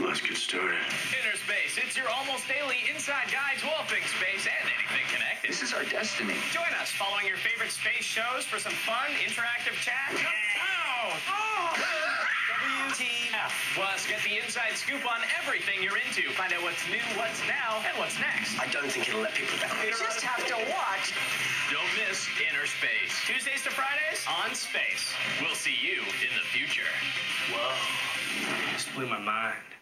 Let's get started. Innerspace, it's your almost daily inside guide to all things space and anything connected. This is our destiny. Join us following your favorite space shows for some fun, interactive chat. WTF. Plus, get the inside scoop on everything you're into. Find out what's new, what's now, and what's next. I don't think it'll let people down. You just have to watch. Don't miss Innerspace. Tuesdays to Fridays on Space. We'll see you in the future. Whoa. Just blew my mind.